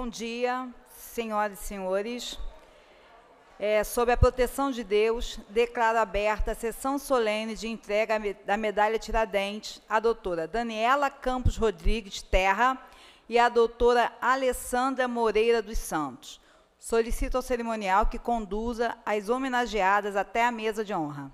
Bom dia, senhoras e senhores. Sob a proteção de Deus, declaro aberta a sessão solene de entrega da medalha Tiradentes à doutora Daniela Campos Rodrigues Terra e à doutora Alessandra Moreira dos Santos. Solicito ao cerimonial que conduza as homenageadas até a mesa de honra.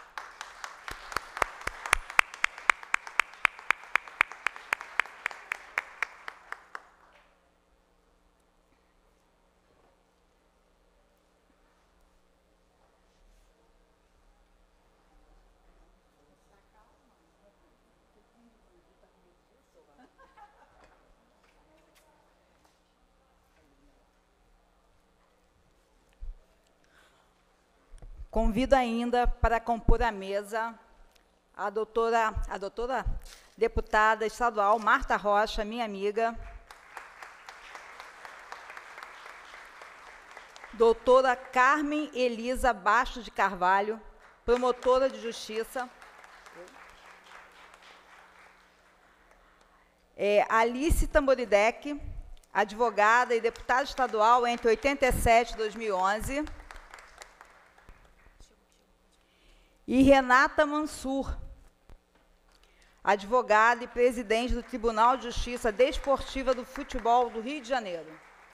Convido ainda para compor a mesa a doutora deputada estadual Marta Rocha, minha amiga, doutora Carmen Elisa Bastos de Carvalho, promotora de justiça, Alice Tamboridec, advogada e deputada estadual entre 87 e 2011, e Renata Mansur, advogada e presidente do Tribunal de Justiça Desportiva do Futebol do Rio de Janeiro.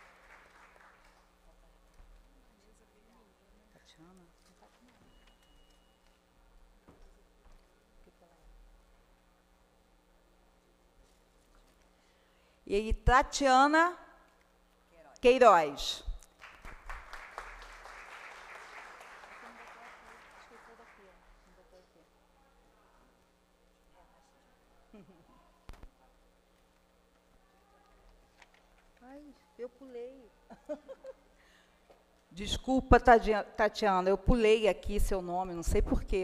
E Tatiana Queiroz. Eu pulei. Desculpa, Tatiana, eu pulei aqui seu nome, não sei porquê.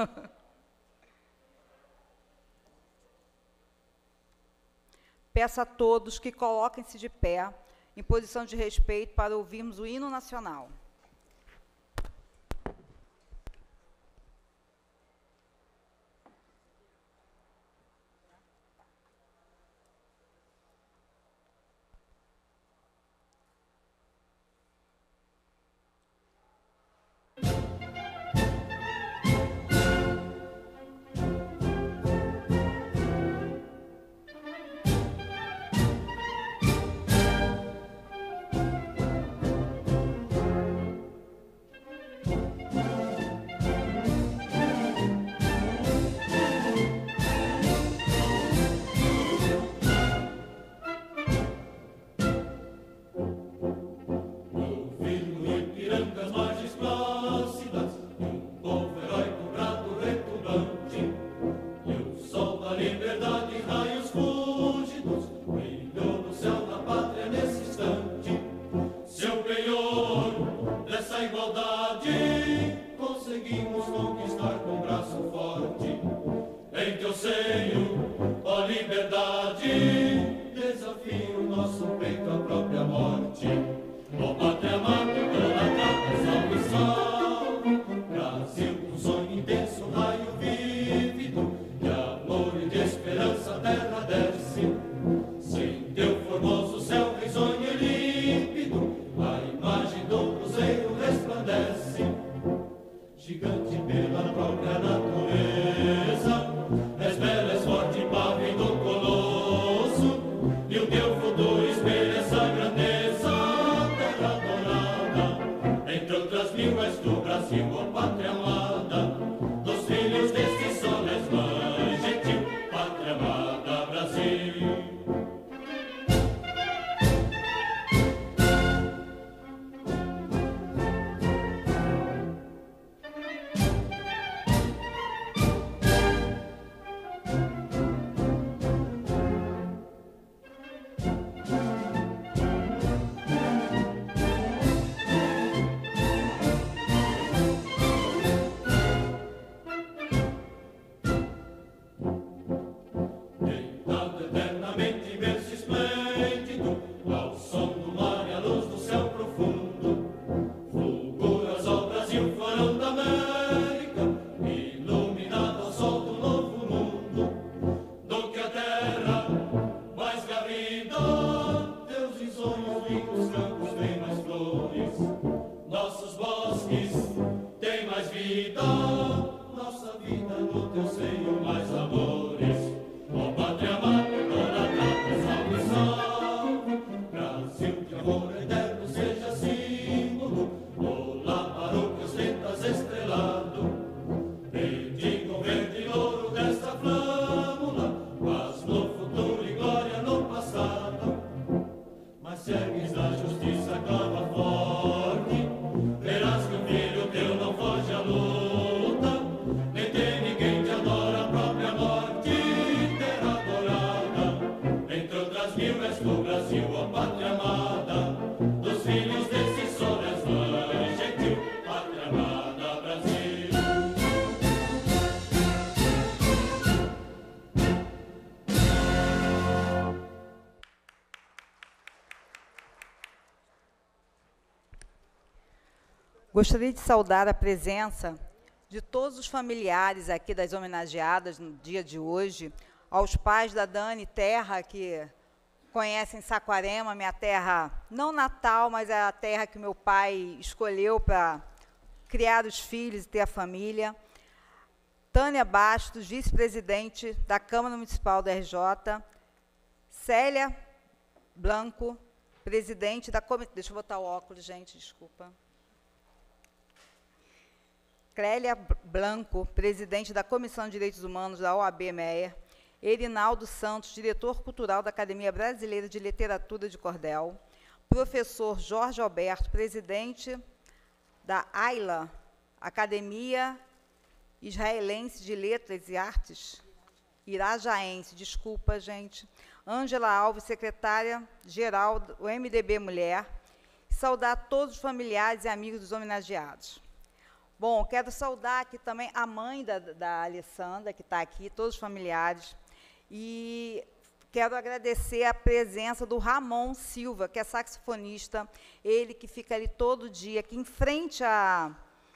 Peço a todos que coloquem-se de pé, em posição de respeito, para ouvirmos o hino nacional. Entre outras mil és do Brasil, ó pátria amada, dos filhos de Gostaria de saudar a presença de todos os familiares aqui das homenageadas no dia de hoje, aos pais da Dani Terra, que conhecem Saquarema, minha terra não natal, mas é a terra que meu pai escolheu para criar os filhos e ter a família. Tânia Bastos, vice-presidente da Câmara Municipal da RJ. Célia Blanco, presidente da Comissão... Deixa eu botar o óculos, gente, desculpa. Clélia Blanco, presidente da Comissão de Direitos Humanos da OAB Meyer. Erinaldo Santos, diretor cultural da Academia Brasileira de Literatura de Cordel. Professor Jorge Alberto, presidente da AILA, Academia Israelense de Letras e Artes. Irajaense, desculpa, gente. Ângela Alves, secretária-geral do MDB Mulher. Saudar todos os familiares e amigos dos homenageados. Bom, quero saudar aqui também a mãe da Alessandra, que está aqui, todos os familiares. E quero agradecer a presença do Ramon Silva, que é saxofonista, ele que fica ali todo dia, aqui em frente à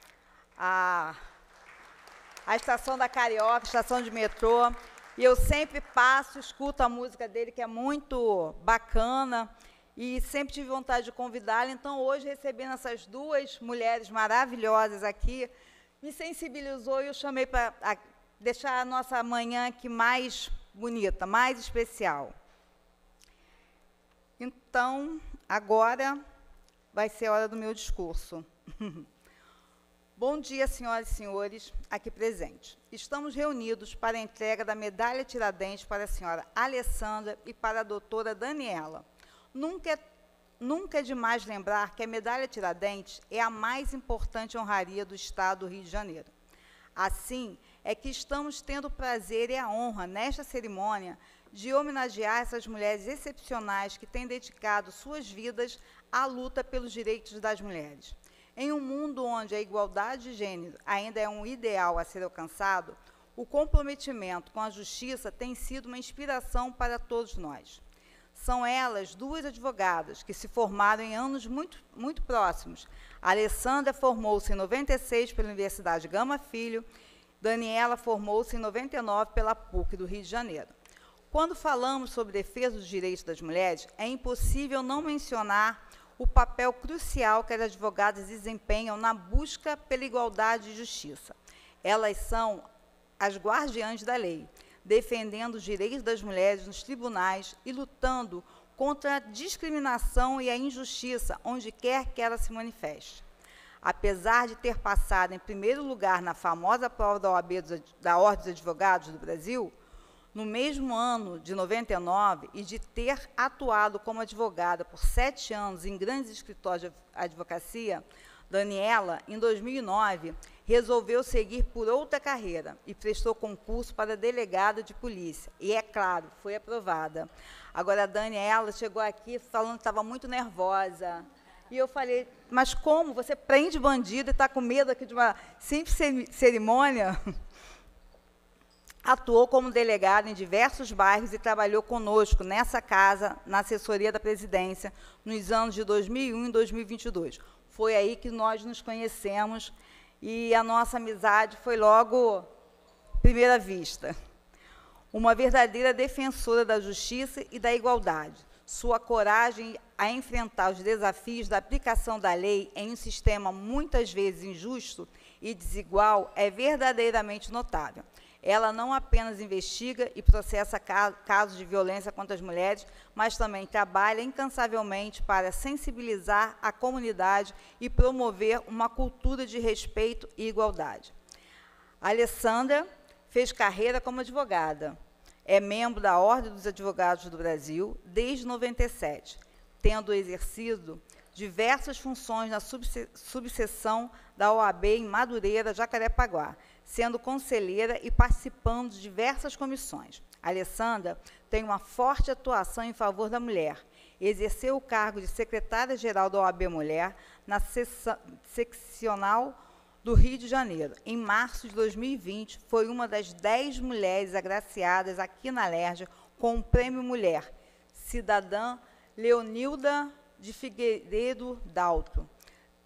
estação da Carioca, estação de metrô. E eu sempre passo, escuto a música dele, que é muito bacana, e sempre tive vontade de convidá-lo. Então, hoje, recebendo essas duas mulheres maravilhosas aqui, me sensibilizou e eu chamei para deixar a nossa manhã aqui mais bonita, mais especial. Então, agora vai ser a hora do meu discurso. Bom dia, senhoras e senhores, aqui presentes. Estamos reunidos para a entrega da medalha Tiradentes para a senhora Alessandra e para a doutora Daniela. Nunca é demais lembrar que a medalha Tiradentes é a mais importante honraria do Estado do Rio de Janeiro. Assim, é que estamos tendo o prazer e a honra, nesta cerimônia, de homenagear essas mulheres excepcionais que têm dedicado suas vidas à luta pelos direitos das mulheres. Em um mundo onde a igualdade de gênero ainda é um ideal a ser alcançado, o comprometimento com a justiça tem sido uma inspiração para todos nós. São elas duas advogadas que se formaram em anos muito próximos. A Alessandra formou-se em 96 pela Universidade Gama Filho, Daniela formou-se em 99 pela PUC do Rio de Janeiro. Quando falamos sobre defesa dos direitos das mulheres, é impossível não mencionar o papel crucial que as advogadas desempenham na busca pela igualdade e justiça. Elas são as guardiãs da lei, defendendo os direitos das mulheres nos tribunais e lutando contra a discriminação e a injustiça onde quer que ela se manifeste. Apesar de ter passado em primeiro lugar na famosa prova da OAB da Ordem dos Advogados do Brasil, no mesmo ano de 99, e de ter atuado como advogada por 7 anos em grandes escritórios de advocacia, Daniela, em 2009, resolveu seguir por outra carreira e prestou concurso para delegada de polícia. E, é claro, foi aprovada. Agora, a Daniela chegou aqui falando que estava muito nervosa. E eu falei, mas como? Você prende bandido e está com medo aqui de uma simples cerimônia? Atuou como delegada em diversos bairros e trabalhou conosco nessa casa, na assessoria da presidência, nos anos de 2001 e 2022. Foi aí que nós nos conhecemos e a nossa amizade foi logo primeira vista. Uma verdadeira defensora da justiça e da igualdade. Sua coragem a enfrentar os desafios da aplicação da lei em um sistema muitas vezes injusto e desigual é verdadeiramente notável. Ela não apenas investiga e processa casos de violência contra as mulheres, mas também trabalha incansavelmente para sensibilizar a comunidade e promover uma cultura de respeito e igualdade. A Alessandra fez carreira como advogada. É membro da Ordem dos Advogados do Brasil desde 97, tendo exercido diversas funções na subseção da OAB em Madureira, Jacarepaguá, sendo conselheira e participando de diversas comissões. A Alessandra tem uma forte atuação em favor da mulher. Exerceu o cargo de secretária-geral da OAB Mulher na seccional do Rio de Janeiro. Em março de 2020, foi uma das 10 mulheres agraciadas aqui na Alerj com o Prêmio Mulher, cidadã Leonilda de Figueiredo Dalto.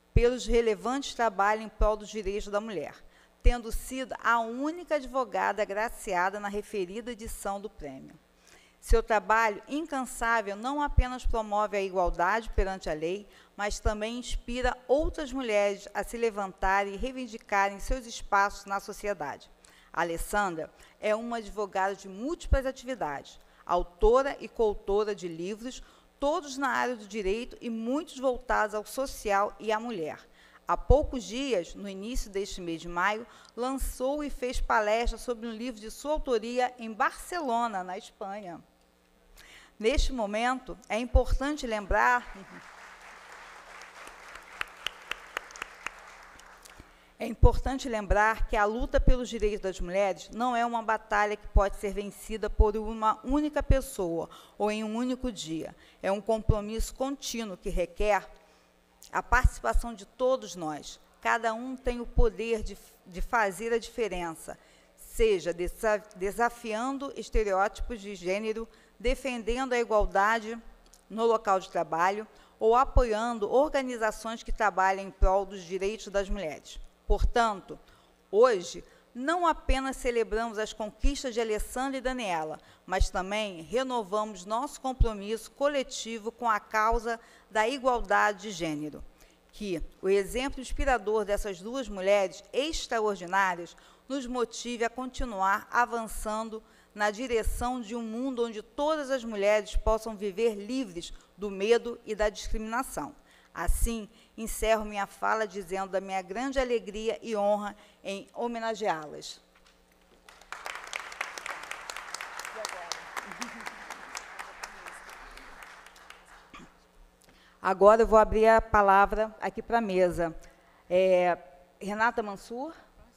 pelos relevantes trabalhos em prol dos direitos da mulher, tendo sido a única advogada agraciada na referida edição do prêmio. Seu trabalho incansável não apenas promove a igualdade perante a lei, mas também inspira outras mulheres a se levantarem e reivindicarem seus espaços na sociedade. A Alessandra é uma advogada de múltiplas atividades, autora e coautora de livros, todos na área do direito e muitos voltados ao social e à mulher. Há poucos dias, no início deste mês de maio, lançou e fez palestra sobre um livro de sua autoria em Barcelona, na Espanha. Neste momento, é importante lembrar... É importante lembrar que a luta pelos direitos das mulheres não é uma batalha que pode ser vencida por uma única pessoa ou em um único dia. É um compromisso contínuo que requer a participação de todos nós. Cada um tem o poder de fazer a diferença, seja desafiando estereótipos de gênero, defendendo a igualdade no local de trabalho ou apoiando organizações que trabalham em prol dos direitos das mulheres. Portanto, hoje, não apenas celebramos as conquistas de Alessandra e Daniela, mas também renovamos nosso compromisso coletivo com a causa da igualdade de gênero, que o exemplo inspirador dessas duas mulheres extraordinárias nos motive a continuar avançando na direção de um mundo onde todas as mulheres possam viver livres do medo e da discriminação. Assim, encerro minha fala dizendo da minha grande alegria e honra em homenageá-las. Agora eu vou abrir a palavra aqui para a mesa. Renata Mansur.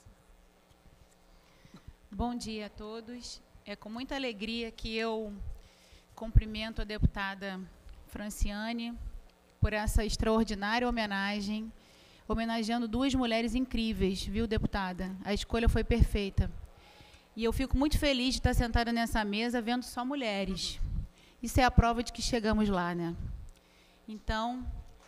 Bom dia a todos. É com muita alegria que eu cumprimento a deputada Franciane por essa extraordinária homenagem, homenageando duas mulheres incríveis, viu, deputada? A escolha foi perfeita. E eu fico muito feliz de estar sentada nessa mesa vendo só mulheres. Isso é a prova de que chegamos lá, né? Então,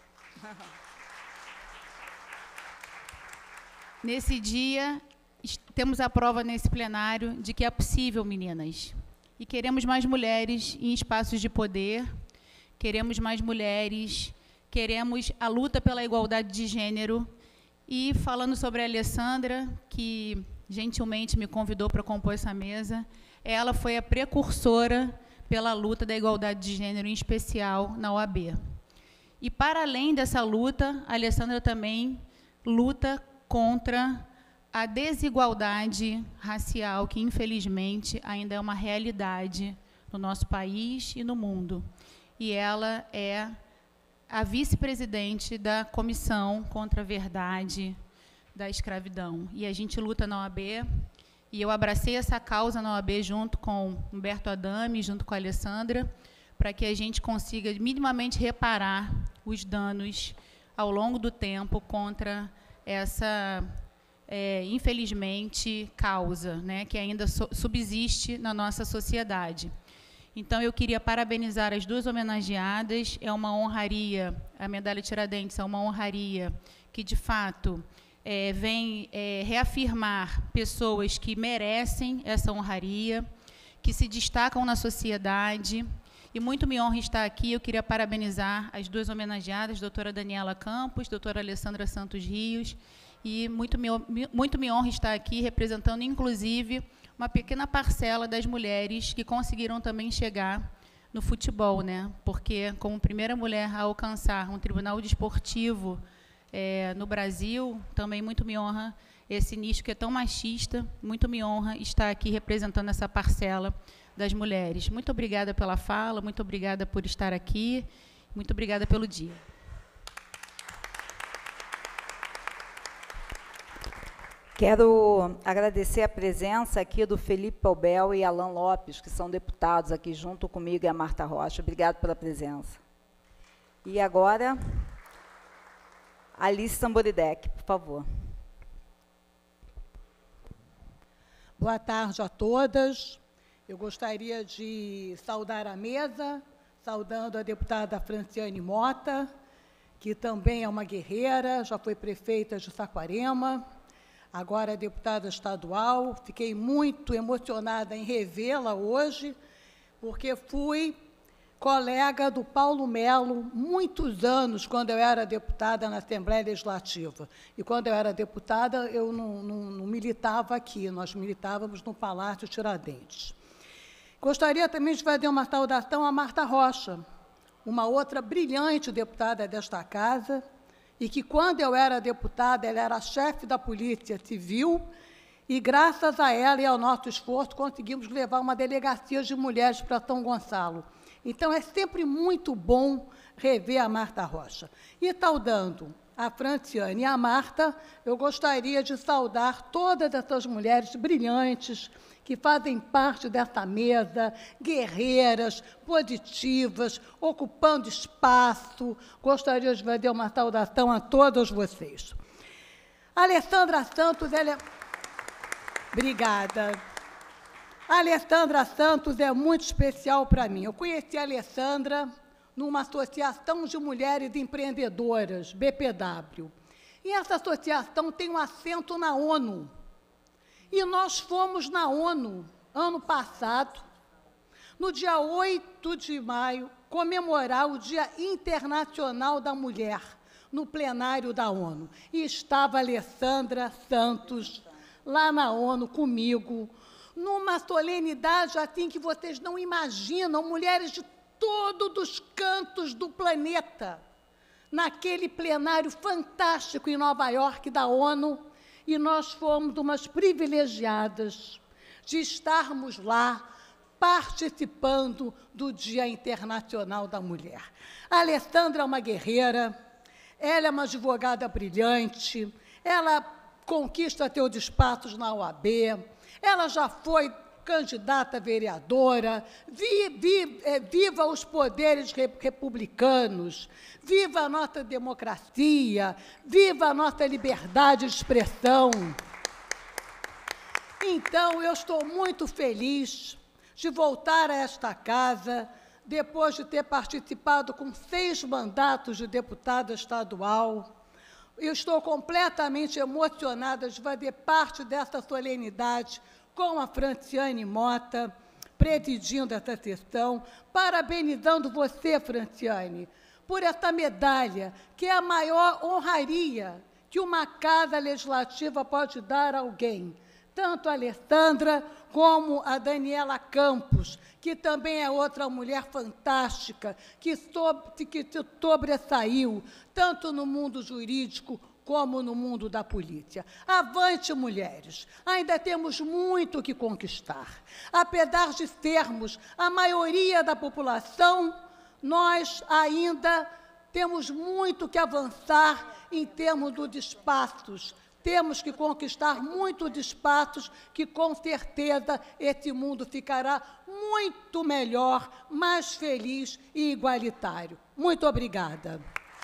nesse dia, temos a prova nesse plenário de que é possível, meninas. E queremos mais mulheres em espaços de poder, queremos mais mulheres, queremos a luta pela igualdade de gênero. E falando sobre a Alessandra, que gentilmente me convidou para compor essa mesa, ela foi a precursora pela luta da igualdade de gênero, em especial na OAB. E, para além dessa luta, a Alessandra também luta contra a desigualdade racial, que, infelizmente, ainda é uma realidade no nosso país e no mundo. E ela é a vice-presidente da Comissão contra a Verdade da Escravidão. E a gente luta na OAB, e eu abracei essa causa na OAB junto com Humberto Adame, junto com a Alessandra, para que a gente consiga minimamente reparar os danos ao longo do tempo contra essa, infelizmente, causa, né, que ainda subsiste na nossa sociedade. Então, eu queria parabenizar as duas homenageadas. É uma honraria, a medalha Tiradentes é uma honraria que, de fato, vem reafirmar pessoas que merecem essa honraria, que se destacam na sociedade. E muito me honra estar aqui. Eu queria parabenizar as duas homenageadas, doutora Daniela Campos, doutora Alessandra Santos Rios, e muito me honra estar aqui representando, inclusive, uma pequena parcela das mulheres que conseguiram também chegar no futebol, né? Porque, como primeira mulher a alcançar um tribunal desportivo no Brasil, também muito me honra esse nicho que é tão machista, muito me honra estar aqui representando essa parcela das mulheres. Muito obrigada pela fala, muito obrigada por estar aqui, muito obrigada pelo dia. Quero agradecer a presença aqui do Felipe Paubel e Alan Lopes, que são deputados aqui junto comigo, e a Marta Rocha. Obrigado pela presença. E agora, Alice Samboridec, por favor. Boa tarde a todas. Eu gostaria de saudar a mesa, saudando a deputada Franciane Mota, que também é uma guerreira, já foi prefeita de Saquarema, agora é deputada estadual. Fiquei muito emocionada em revê-la hoje, porque fui colega do Paulo Melo muitos anos, quando eu era deputada na Assembleia Legislativa. E, quando eu era deputada, eu não militava aqui, nós militávamos no Palácio Tiradentes. Gostaria também de fazer uma saudação a Marta Rocha, uma outra brilhante deputada desta casa, e que, quando eu era deputada, ela era chefe da Polícia Civil, e, graças a ela e ao nosso esforço, conseguimos levar uma delegacia de mulheres para São Gonçalo. Então, é sempre muito bom rever a Marta Rocha. E, saudando a Franciane e a Marta, eu gostaria de saudar todas essas mulheres brilhantes que fazem parte dessa mesa, guerreiras, positivas, ocupando espaço. Gostaria de fazer uma saudação a todos vocês. A Alessandra Santos, ela é... Obrigada. A Alessandra Santos é muito especial para mim. Eu conheci a Alessandra numa associação de mulheres empreendedoras, BPW. E essa associação tem um assento na ONU. E nós fomos na ONU, ano passado, no dia 8 de maio, comemorar o Dia Internacional da Mulher, no plenário da ONU. E estava a Alessandra Santos lá na ONU comigo, numa solenidade assim que vocês não imaginam, mulheres de todos os cantos do planeta, naquele plenário fantástico em Nova York da ONU, e nós fomos umas privilegiadas de estarmos lá participando do Dia Internacional da Mulher. A Alessandra é uma guerreira, ela é uma advogada brilhante, ela conquista seus espaços na OAB, ela já foi candidata a vereadora, viva os poderes republicanos, viva a nossa democracia, viva a nossa liberdade de expressão. Então, eu estou muito feliz de voltar a esta casa, depois de ter participado com 6 mandatos de deputada estadual. Eu estou completamente emocionada de fazer parte dessa solenidade com a Franciane Mota, presidindo essa sessão, parabenizando você, Franciane, por essa medalha, que é a maior honraria que uma casa legislativa pode dar a alguém. Tanto a Alessandra como a Daniela Campos, que também é outra mulher fantástica, que se sobressaiu, tanto no mundo jurídico como no mundo da polícia. Avante, mulheres! Ainda temos muito que conquistar. Apesar de termos a maioria da população, nós ainda temos muito que avançar em termos de espaços. Temos que conquistar muitos espaços que, com certeza, esse mundo ficará muito melhor, mais feliz e igualitário. Muito obrigada.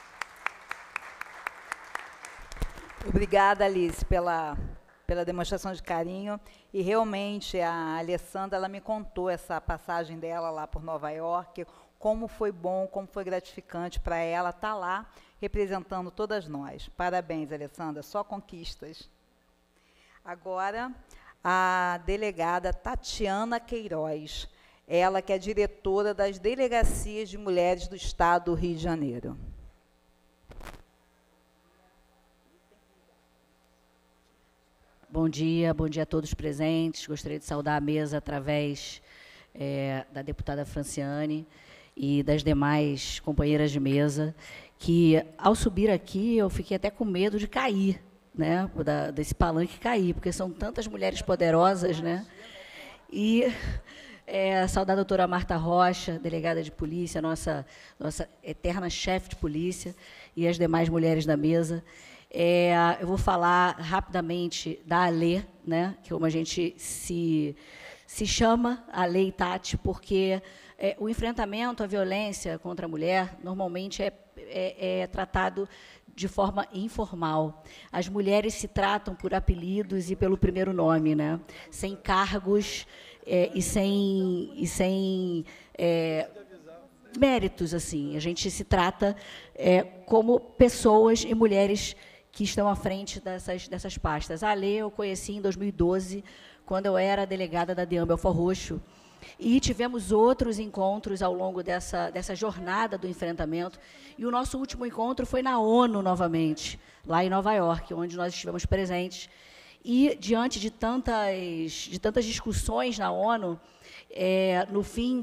Obrigada, Alice, pela demonstração de carinho. E, realmente, a Alessandra, ela me contou essa passagem dela lá por Nova York, como foi bom, como foi gratificante para ela estar lá representando todas nós. Parabéns, Alessandra, só conquistas. Agora, a delegada Tatiana Queiroz, ela que é diretora das Delegacias de Mulheres do Estado do Rio de Janeiro. Bom dia a todos presentes. Gostaria de saudar a mesa através da deputada Franciane e das demais companheiras de mesa, que, ao subir aqui, eu fiquei até com medo de cair, né, desse palanque cair, porque são tantas mulheres poderosas, né? E saudar a doutora Marta Rocha, delegada de polícia, nossa eterna chefe de polícia, e as demais mulheres da mesa. Eu vou falar rapidamente da ALE, né, que como a gente se chama, ALE e Tati, porque o enfrentamento à violência contra a mulher normalmente é tratado de forma informal. As mulheres se tratam por apelidos e pelo primeiro nome, né, sem cargos e sem méritos, assim. A gente se trata como pessoas e mulheres que estão à frente dessas pastas. A Lê eu conheci em 2012, quando eu era delegada da DEAM Belford Roxo, e tivemos outros encontros ao longo dessa jornada do enfrentamento, e o nosso último encontro foi na ONU, novamente, lá em Nova York, onde nós estivemos presentes. E, diante de tantas discussões na ONU, no fim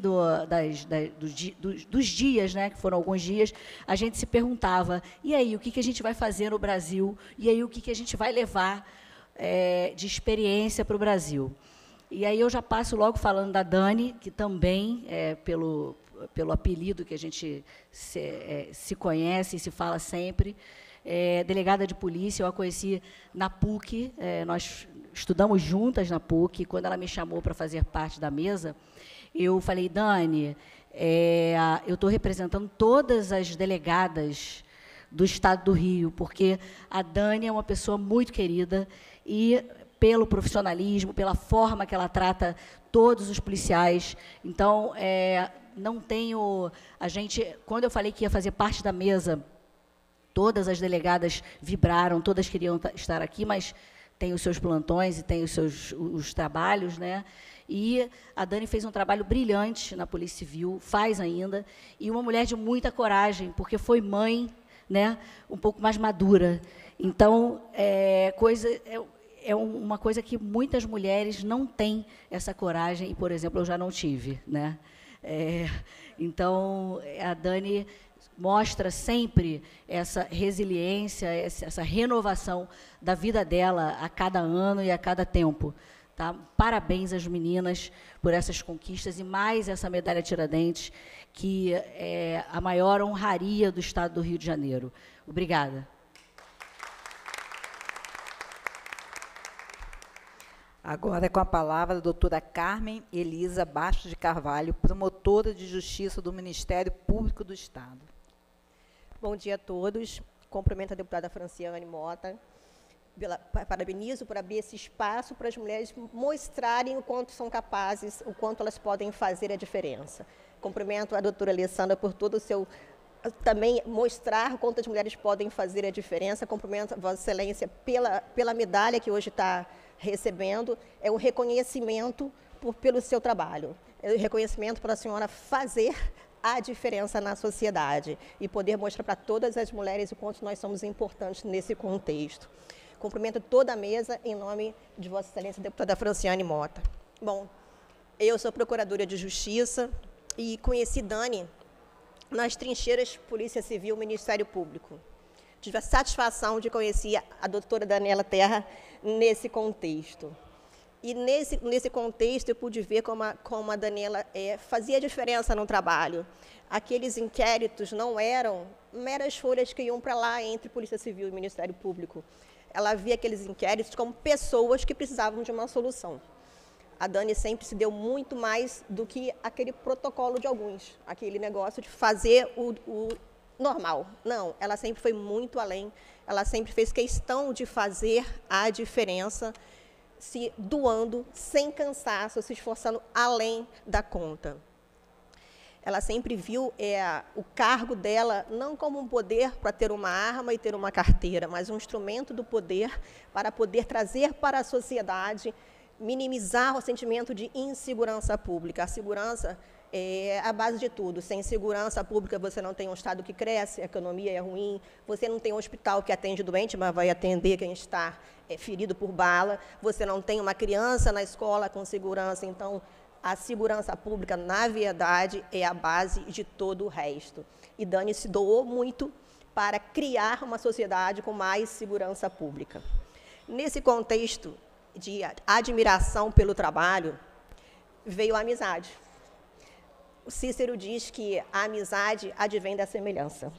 dos dias, né, que foram alguns dias, a gente se perguntava, e aí, o que a gente vai fazer no Brasil? E aí, o que a gente vai levar de experiência para o Brasil? E aí eu já passo logo falando da Dani, que também, pelo apelido que a gente se conhece e se fala sempre, delegada de polícia. Eu a conheci na PUC, nós estudamos juntas na PUC. Quando ela me chamou para fazer parte da mesa, eu falei, Dani, eu estou representando todas as delegadas do Estado do Rio, porque a Dani é uma pessoa muito querida e pelo profissionalismo, pela forma que ela trata todos os policiais. Então, não tenho... quando eu falei que ia fazer parte da mesa, todas as delegadas vibraram, todas queriam estar aqui, mas tem os seus plantões e tem os trabalhos, né? E a Dani fez um trabalho brilhante na Polícia Civil, faz ainda, e uma mulher de muita coragem, porque foi mãe, né, um pouco mais madura. Então, é uma coisa que muitas mulheres não têm essa coragem, e, por exemplo, eu já não tive, né? Então, a Dani mostra sempre essa resiliência, essa renovação da vida dela a cada ano e a cada tempo. Tá? Parabéns às meninas por essas conquistas e mais essa medalha Tiradentes, que é a maior honraria do Estado do Rio de Janeiro. Obrigada. Agora é com a palavra a doutora Carmen Elisa Bastos de Carvalho, promotora de Justiça do Ministério Público do Estado. Bom dia a todos. Cumprimento a deputada Franciane Mota. Parabenizo por abrir esse espaço para as mulheres mostrarem o quanto são capazes, o quanto elas podem fazer a diferença. Cumprimento a doutora Alessandra por todo o seu... também mostrar o quanto as mulheres podem fazer a diferença. Cumprimento a Vossa Excelência pela medalha que hoje está recebendo. É um reconhecimento pelo seu trabalho. É um reconhecimento para a senhora fazer a diferença na sociedade e poder mostrar para todas as mulheres o quanto nós somos importantes nesse contexto. Cumprimento toda a mesa em nome de Vossa Excelência, deputada Franciane Mota. Bom, eu sou procuradora de Justiça e conheci Dani nas trincheiras Polícia Civil, Ministério Público. Tive a satisfação de conhecer a doutora Daniela Terra nesse contexto. E nesse contexto eu pude ver como a Daniela fazia diferença no trabalho. Aqueles inquéritos não eram meras folhas que iam para lá entre Polícia Civil e Ministério Público. Ela via aqueles inquéritos como pessoas que precisavam de uma solução. A Dani sempre se deu muito mais do que aquele protocolo de alguns, aquele negócio de fazer o normal. Não, ela sempre foi muito além, ela sempre fez questão de fazer a diferença, se doando, sem cansaço, se esforçando além da conta. Ela sempre viu o cargo dela não como um poder para ter uma arma e ter uma carteira, mas um instrumento do poder para poder trazer para a sociedade, minimizar o sentimento de insegurança pública. A segurança é a base de tudo. Sem segurança pública, você não tem um Estado que cresce, a economia é ruim, você não tem um hospital que atende doente, mas vai atender quem está ferido por bala, você não tem uma criança na escola com segurança. Então, a segurança pública, na verdade, é a base de todo o resto. E Dani se doou muito para criar uma sociedade com mais segurança pública. Nesse contexto de admiração pelo trabalho, veio a amizade. O Cícero diz que a amizade advém da semelhança.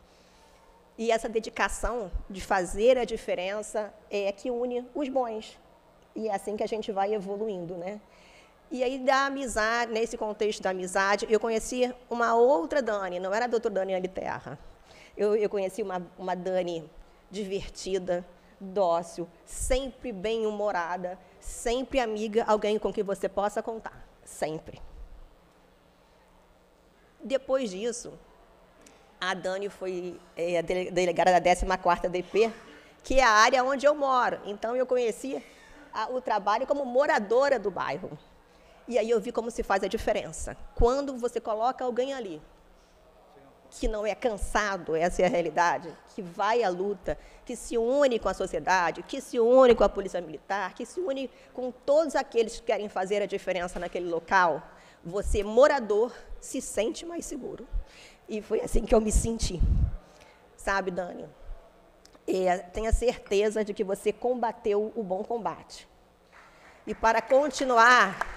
E essa dedicação de fazer a diferença é que une os bons. E é assim que a gente vai evoluindo, né? E aí, da amizade, nesse contexto da amizade, eu conheci uma outra Dani, não era a doutora Daniela Terra. Eu conheci uma Dani divertida, dócil, sempre bem-humorada, sempre amiga, alguém com quem você possa contar, sempre. Depois disso, a Dani foi delegada da 14ª DP, que é a área onde eu moro. Então, eu conheci o trabalho como moradora do bairro. E aí eu vi como se faz a diferença. Quando você coloca alguém ali, que não é cansado, essa é a realidade, que vai à luta, que se une com a sociedade, que se une com a polícia militar, que se une com todos aqueles que querem fazer a diferença naquele local, você, morador, se sente mais seguro. E foi assim que eu me senti. Sabe, Dani? Tenha certeza de que você combateu o bom combate. E para continuar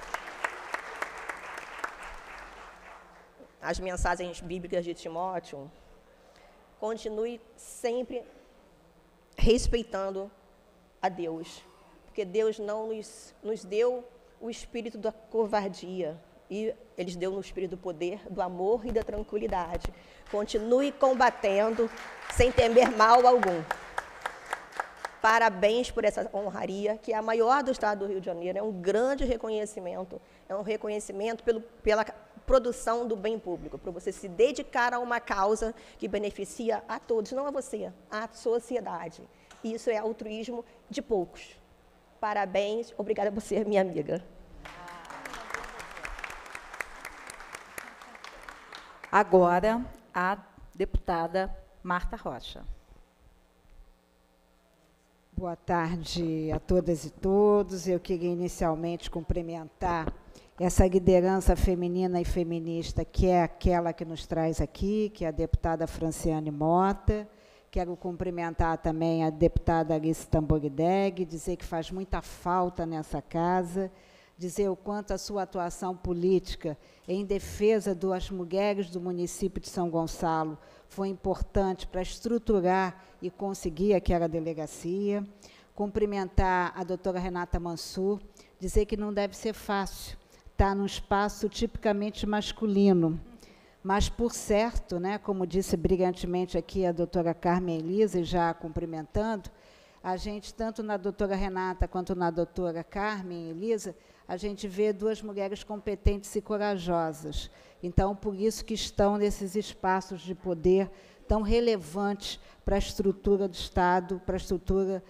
as mensagens bíblicas de Timóteo, continue sempre respeitando a Deus, porque Deus não nos deu o espírito da covardia, e Ele deu no espírito do poder, do amor e da tranquilidade. Continue combatendo sem temer mal algum. Parabéns por essa honraria, que é a maior do estado do Rio de Janeiro, é um grande reconhecimento, pela produção do bem público, para você se dedicar a uma causa que beneficia a todos, não a você, a sociedade. Isso é altruísmo de poucos. Parabéns, obrigada por ser minha amiga. Agora, a deputada Marta Rocha. Boa tarde a todas e todos. Eu queria inicialmente cumprimentar essa liderança feminina e feminista, que é aquela que nos traz aqui, que é a deputada Franciane Mota. Quero cumprimentar também a deputada Alice Tamborindeg, dizer que faz muita falta nessa casa, dizer o quanto a sua atuação política em defesa das mulheres do município de São Gonçalo foi importante para estruturar e conseguir aquela delegacia. Cumprimentar a doutora Renata Mansur, dizer que não deve ser fácil estar num espaço tipicamente masculino, mas, por certo, né, como disse brilhantemente aqui a doutora Carmen Elisa, e já cumprimentando, a gente, tanto na doutora Renata quanto na doutora Carmen Elisa, a gente vê duas mulheres competentes e corajosas. Então, por isso que estão nesses espaços de poder tão relevantes para a estrutura do Estado, para a estrutura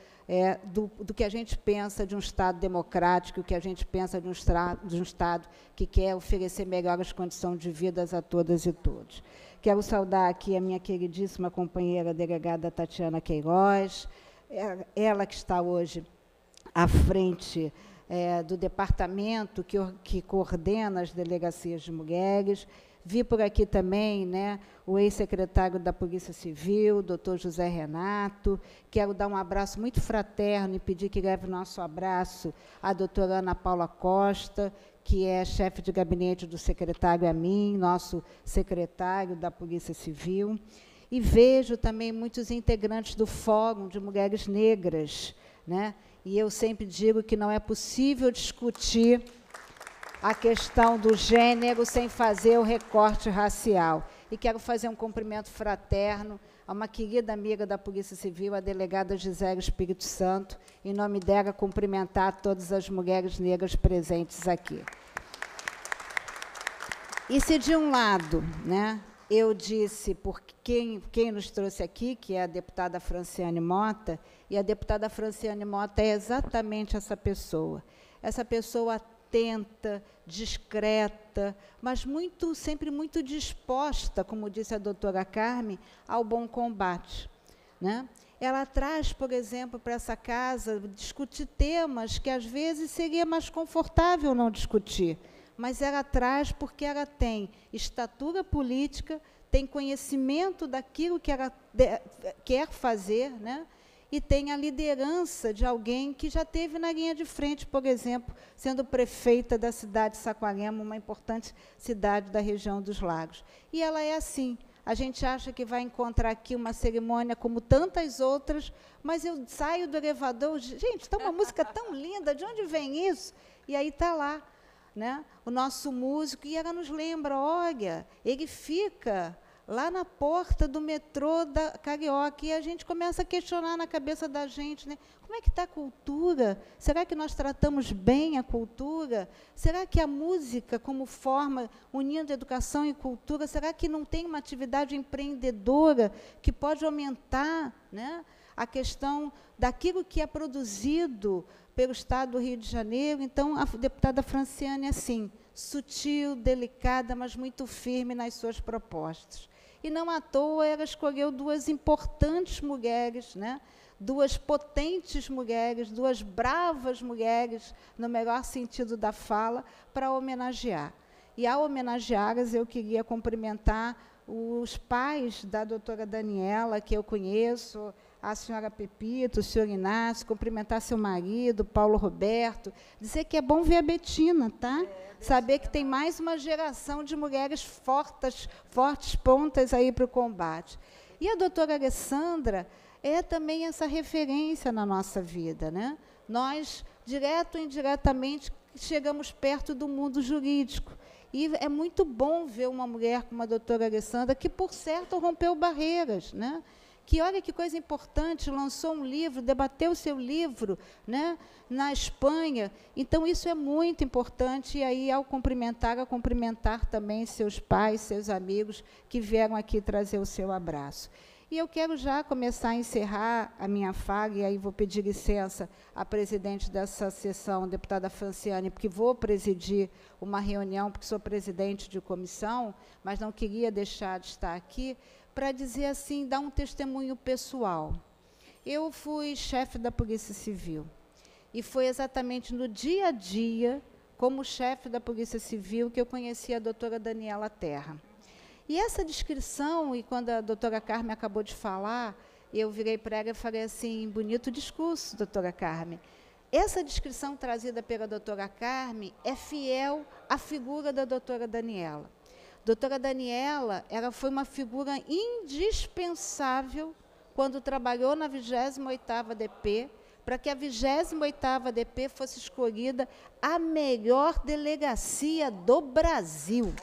do que a gente pensa de um Estado democrático, o que a gente pensa de um Estado que quer oferecer melhores condições de vida a todas e todos. Quero saudar aqui a minha queridíssima companheira delegada Tatiana Queiroz, ela que está hoje à frente do departamento que coordena as delegacias de mulheres. Vi por aqui também, né, o ex-secretário da Polícia Civil, doutor José Renato. Quero dar um abraço muito fraterno e pedir que leve nosso abraço à doutora Ana Paula Costa, que é chefe de gabinete do secretário Amin, nosso secretário da Polícia Civil. E vejo também muitos integrantes do Fórum de Mulheres Negras, né? E eu sempre digo que não é possível discutir a questão do gênero sem fazer o recorte racial. E quero fazer um cumprimento fraterno a uma querida amiga da Polícia Civil, a delegada Gisele Espírito Santo, em nome dela, cumprimentar todas as mulheres negras presentes aqui. E se, de um lado, né, eu disse, por quem nos trouxe aqui, que é a deputada Franciane Mota, e a deputada Franciane Mota é exatamente essa pessoa atenta, discreta, mas sempre muito disposta, como disse a doutora Carmen, ao bom combate, né? Ela traz, por exemplo, para essa casa, discutir temas que, às vezes, seria mais confortável não discutir, mas ela traz porque ela tem estatura política, tem conhecimento daquilo que ela quer fazer, né? E tem a liderança de alguém que já esteve na linha de frente, por exemplo, sendo prefeita da cidade de Saquarema, uma importante cidade da região dos Lagos. E ela é assim. A gente acha que vai encontrar aqui uma cerimônia como tantas outras, mas eu saio do elevador, gente, está uma música tão linda, de onde vem isso? E aí está lá, né, o nosso músico, e ela nos lembra, olha, ele fica lá na porta do metrô da Carioca, e a gente começa a questionar na cabeça da gente, né? Como é que está a cultura? Será que nós tratamos bem a cultura? Será que a música, como forma, unindo educação e cultura, será que não tem uma atividade empreendedora que pode aumentar, né, a questão daquilo que é produzido pelo Estado do Rio de Janeiro? Então, a deputada Franciane, assim, sutil, delicada, mas muito firme nas suas propostas. E não à toa ela escolheu duas importantes mulheres, né? Duas potentes mulheres, duas bravas mulheres, no melhor sentido da fala, para homenagear. E, ao homenageá-las, eu queria cumprimentar os pais da doutora Daniela, que eu conheço, a senhora Pepito, o senhor Inácio, cumprimentar seu marido, Paulo Roberto, dizer que é bom ver a Betina, tá? Saber que tem mais uma geração de mulheres fortes pontas aí para o combate. E a doutora Alessandra é também essa referência na nossa vida, né? Nós, direto ou indiretamente, chegamos perto do mundo jurídico. E é muito bom ver uma mulher como a doutora Alessandra, que, por certo, rompeu barreiras, né? Que, olha que coisa importante, lançou um livro, debateu o seu livro, né, na Espanha. Então, isso é muito importante. E aí, ao cumprimentar também seus pais, seus amigos, que vieram aqui trazer o seu abraço. E eu quero já começar a encerrar a minha fala, e aí vou pedir licença à presidente dessa sessão, deputada Franciane, porque vou presidir uma reunião, porque sou presidente de comissão, mas não queria deixar de estar aqui, para dizer assim, dar um testemunho pessoal. Eu fui chefe da Polícia Civil, e foi exatamente no dia a dia, como chefe da Polícia Civil, que eu conheci a doutora Daniela Terra. E essa descrição, e quando a doutora Carmen acabou de falar, eu virei para ela e falei assim, bonito discurso, doutora Carmen. Essa descrição trazida pela doutora Carmen é fiel à figura da doutora Daniela. Doutora Daniela, ela foi uma figura indispensável quando trabalhou na 28ª DP, para que a 28ª DP fosse escolhida a melhor delegacia do Brasil.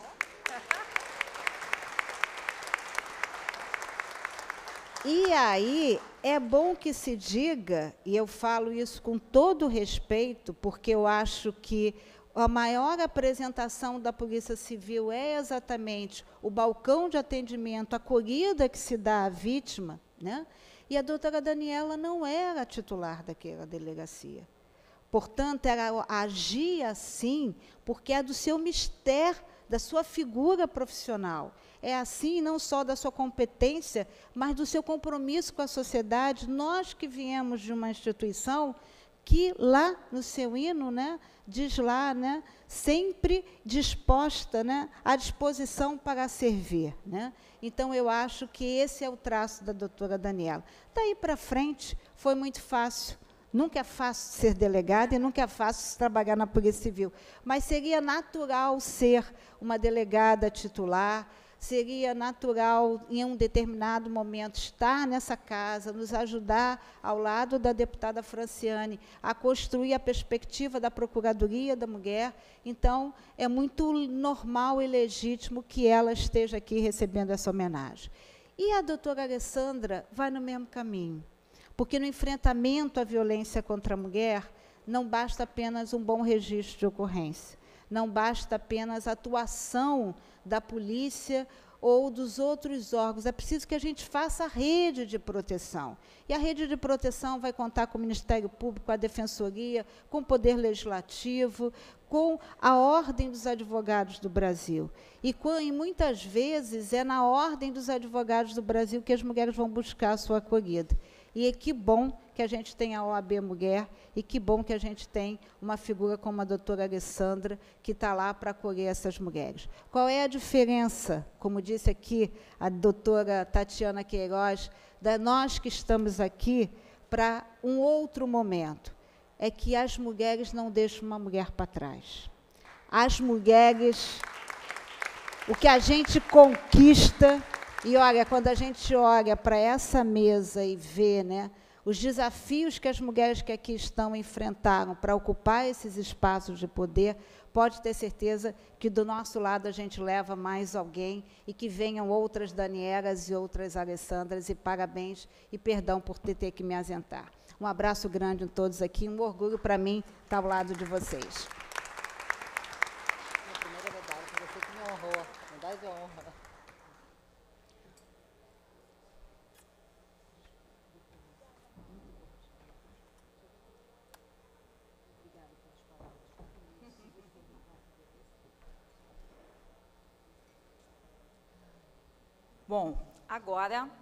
E aí, é bom que se diga, e eu falo isso com todo respeito, porque eu acho que a maior apresentação da Polícia Civil é exatamente o balcão de atendimento, a acolhida que se dá à vítima, né? E a doutora Daniela não era titular daquela delegacia. Portanto, ela agia assim porque é do seu mistério, da sua figura profissional. É assim não só da sua competência, mas do seu compromisso com a sociedade. Nós que viemos de uma instituição que lá no seu hino, né, diz lá, né, sempre disposta, né, à disposição para servir, né? Então, eu acho que esse é o traço da doutora Daniela. Daí para frente, foi muito fácil. Nunca é fácil ser delegada e nunca é fácil trabalhar na Polícia Civil, mas seria natural ser uma delegada titular, seria natural, em um determinado momento, estar nessa casa, nos ajudar, ao lado da deputada Franciane, a construir a perspectiva da Procuradoria da Mulher. Então, é muito normal e legítimo que ela esteja aqui recebendo essa homenagem. E a doutora Alessandra vai no mesmo caminho, porque no enfrentamento à violência contra a mulher, não basta apenas um bom registro de ocorrência, não basta apenas a atuação da polícia ou dos outros órgãos, é preciso que a gente faça a rede de proteção. E a rede de proteção vai contar com o Ministério Público, com a Defensoria, com o Poder Legislativo, com a Ordem dos Advogados do Brasil. E muitas vezes é na Ordem dos Advogados do Brasil que as mulheres vão buscar a sua acolhida. E que bom que a gente tem a OAB Mulher, e que bom que a gente tem uma figura como a doutora Alessandra, que está lá para acolher essas mulheres. Qual é a diferença, como disse aqui a doutora Tatiana Queiroz, da nós que estamos aqui para um outro momento? É que as mulheres não deixam uma mulher para trás. As mulheres, o que a gente conquista. E, olha, quando a gente olha para essa mesa e vê, né, os desafios que as mulheres que aqui estão enfrentaram para ocupar esses espaços de poder, pode ter certeza que do nosso lado a gente leva mais alguém e que venham outras Danielas e outras Alessandras, e parabéns e perdão por ter que me ausentar. Um abraço grande a todos aqui, um orgulho para mim estar ao lado de vocês. Minha primeira medalha, foi você que me honrou, medalha de honra. Bom, agora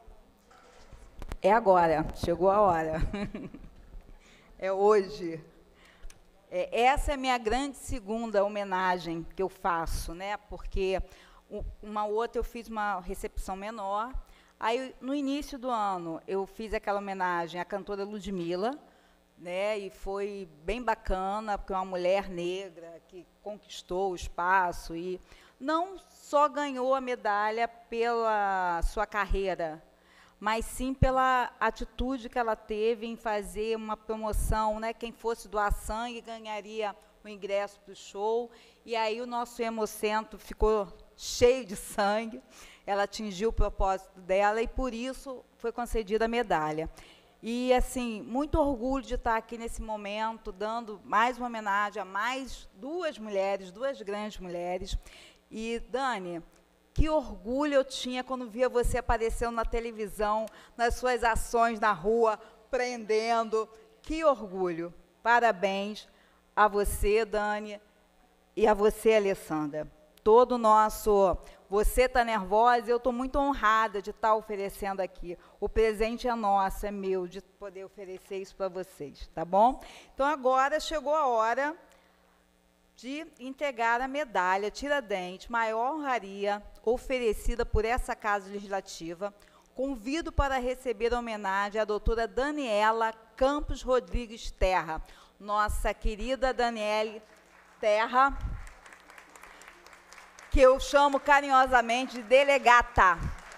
chegou a hora. É hoje. Essa é a minha grande segunda homenagem que eu faço, né? Porque uma outra eu fiz uma recepção menor. Aí, no início do ano, eu fiz aquela homenagem à cantora Ludmilla, né? E foi bem bacana, porque é uma mulher negra que conquistou o espaço e não só ganhou a medalha pela sua carreira, mas sim pela atitude que ela teve em fazer uma promoção, né? Quem fosse doar sangue ganharia o ingresso para o show, e aí o nosso hemocentro ficou cheio de sangue, ela atingiu o propósito dela, e por isso foi concedida a medalha. E, assim, muito orgulho de estar aqui nesse momento, dando mais uma homenagem a mais duas mulheres, duas grandes mulheres. E, Dani, que orgulho eu tinha quando via você aparecendo na televisão, nas suas ações na rua, prendendo. Que orgulho. Parabéns a você, Dani, e a você, Alessandra. Todo o nosso... Você está nervosa e eu estou muito honrada de estar oferecendo aqui. O presente é nosso, é meu, de poder oferecer isso para vocês, tá bom? Então, agora chegou a hora de entregar a medalha Tiradentes, maior honraria oferecida por essa Casa Legislativa. Convido para receber a homenagem à doutora Daniela Campos Rodrigues Terra, nossa querida Daniele Terra, que eu chamo carinhosamente de delegata.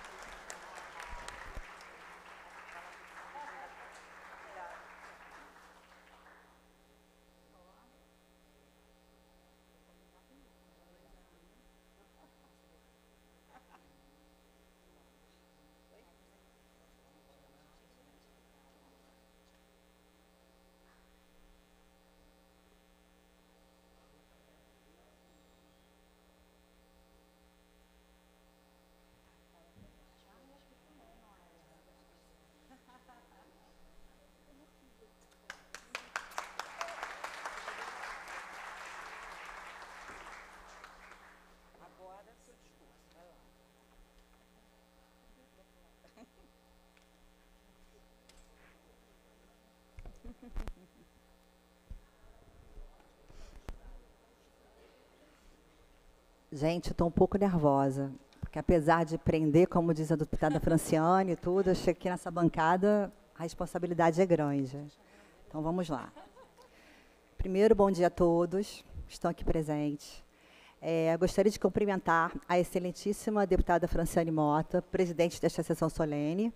Gente, eu estou um pouco nervosa, porque apesar de prender, como diz a deputada Franciane e tudo, eu achei que nessa bancada a responsabilidade é grande. Então, vamos lá. Primeiro, bom dia a todos que estão aqui presentes. Gostaria de cumprimentar a excelentíssima deputada Franciane Mota, presidente desta sessão solene,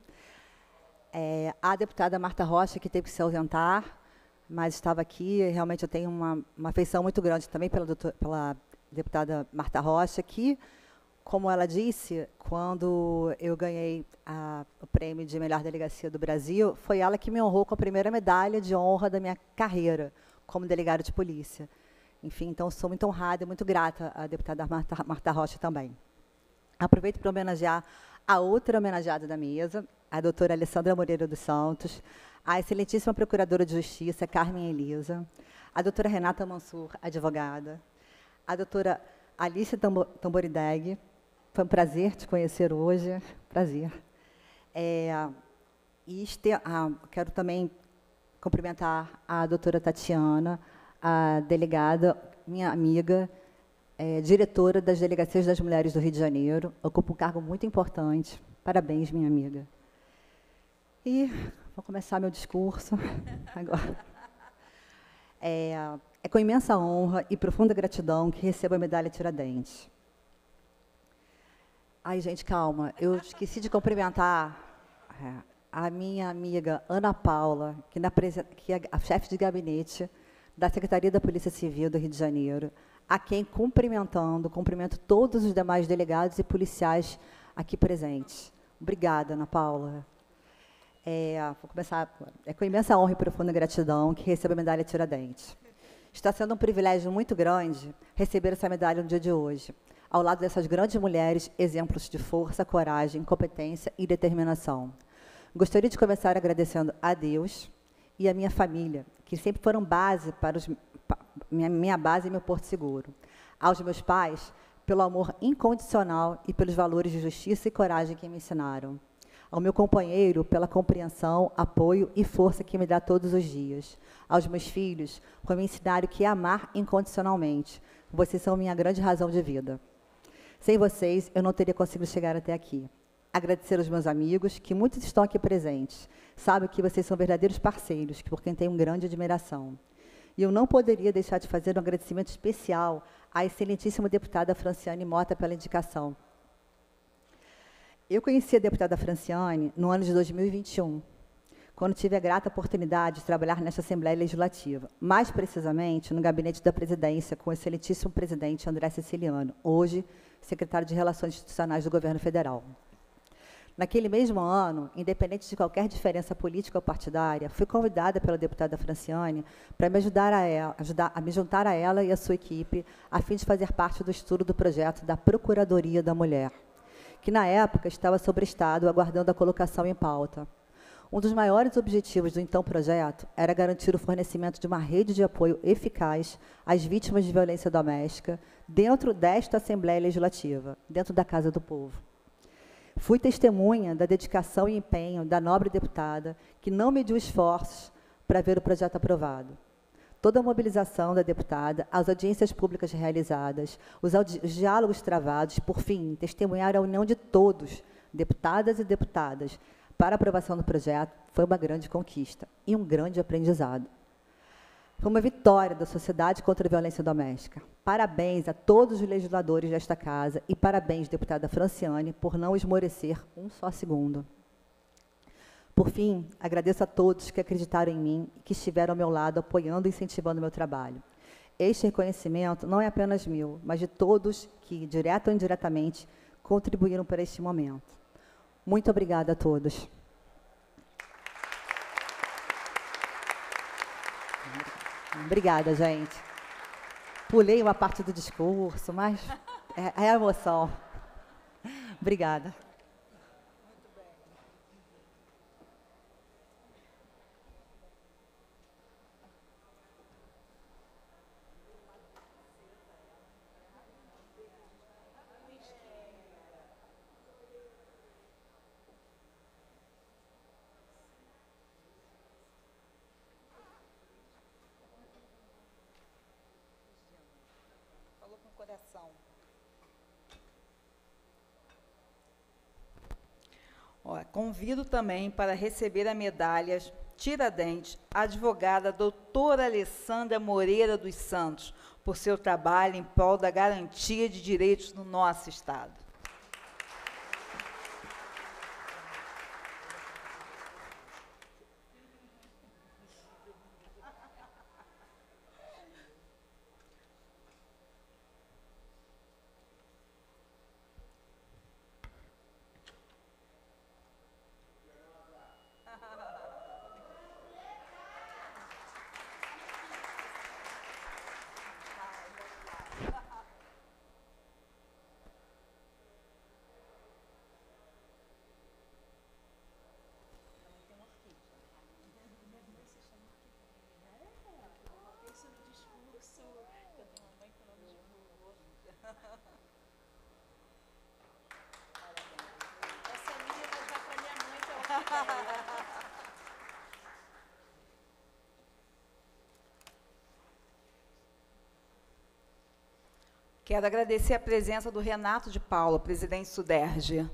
a deputada Marta Rocha, que teve que se ausentar, mas estava aqui, e realmente eu tenho uma afeição muito grande também pela deputada Marta Rocha, que, como ela disse, quando eu ganhei o prêmio de melhor delegacia do Brasil, foi ela que me honrou com a primeira medalha de honra da minha carreira como delegada de polícia. Enfim, então, sou muito honrada e muito grata à deputada Marta Rocha também. Aproveito para homenagear a outra homenageada da mesa, a doutora Alessandra Moreira dos Santos, a excelentíssima procuradora de Justiça, Carmen Elisa, a doutora Renata Mansur, advogada, a doutora Alice Tamborideg. Foi um prazer te conhecer hoje. Prazer. Quero também cumprimentar a doutora Tatiana, a delegada, minha amiga, diretora das Delegacias das Mulheres do Rio de Janeiro. Ocupa um cargo muito importante. Parabéns, minha amiga. E vou começar meu discurso agora. É com imensa honra e profunda gratidão que recebo a medalha Tiradentes. Ai, gente, calma. Eu esqueci de cumprimentar a minha amiga Ana Paula, que é a chefe de gabinete da Secretaria da Polícia Civil do Rio de Janeiro, a quem cumprimento todos os demais delegados e policiais aqui presentes. Obrigada, Ana Paula. Vou começar. É com imensa honra e profunda gratidão que recebo a medalha Tiradentes. Está sendo um privilégio muito grande receber essa medalha no dia de hoje, ao lado dessas grandes mulheres, exemplos de força, coragem, competência e determinação. Gostaria de começar agradecendo a Deus e a minha família, que sempre foram base para minha base e meu porto seguro. Aos meus pais, pelo amor incondicional e pelos valores de justiça e coragem que me ensinaram. Ao meu companheiro, pela compreensão, apoio e força que me dá todos os dias. Aos meus filhos, por me ensinar o que é amar incondicionalmente. Vocês são minha grande razão de vida. Sem vocês, eu não teria conseguido chegar até aqui. Agradecer aos meus amigos, que muitos estão aqui presentes. Sabem que vocês são verdadeiros parceiros, por quem tenho grande admiração. E eu não poderia deixar de fazer um agradecimento especial à excelentíssima deputada Franciane Mota pela indicação. Eu conheci a deputada Franciane no ano de 2021, quando tive a grata oportunidade de trabalhar nesta Assembleia Legislativa, mais precisamente no gabinete da presidência com o excelentíssimo presidente André Siciliano, hoje secretário de Relações Institucionais do Governo Federal. Naquele mesmo ano, independente de qualquer diferença política ou partidária, fui convidada pela deputada Franciane para me ajudar a me juntar a ela e a sua equipe, a fim de fazer parte do estudo do projeto da Procuradoria da Mulher, que na época estava sobre estado, aguardando a colocação em pauta. Um dos maiores objetivos do então projeto era garantir o fornecimento de uma rede de apoio eficaz às vítimas de violência doméstica dentro desta Assembleia Legislativa, dentro da Casa do Povo. Fui testemunha da dedicação e empenho da nobre deputada, que não mediu esforços para ver o projeto aprovado. Toda a mobilização da deputada, as audiências públicas realizadas, os diálogos travados, por fim, testemunhar a união de todos, deputadas e deputadas, para a aprovação do projeto, foi uma grande conquista e um grande aprendizado. Foi uma vitória da sociedade contra a violência doméstica. Parabéns a todos os legisladores desta casa e parabéns, deputada Franciane, por não esmorecer um só segundo. Por fim, agradeço a todos que acreditaram em mim e que estiveram ao meu lado, apoiando e incentivando o meu trabalho. Este reconhecimento não é apenas meu, mas de todos que, direto ou indiretamente, contribuíram para este momento. Muito obrigada a todos. Obrigada, gente. Pulei uma parte do discurso, mas é a emoção. Obrigada. Convido também para receber a medalha Tiradentes a advogada doutora Alessandra Moreira dos Santos, por seu trabalho em prol da garantia de direitos no nosso Estado. Quero agradecer a presença do Renato de Paula, presidente Suderge.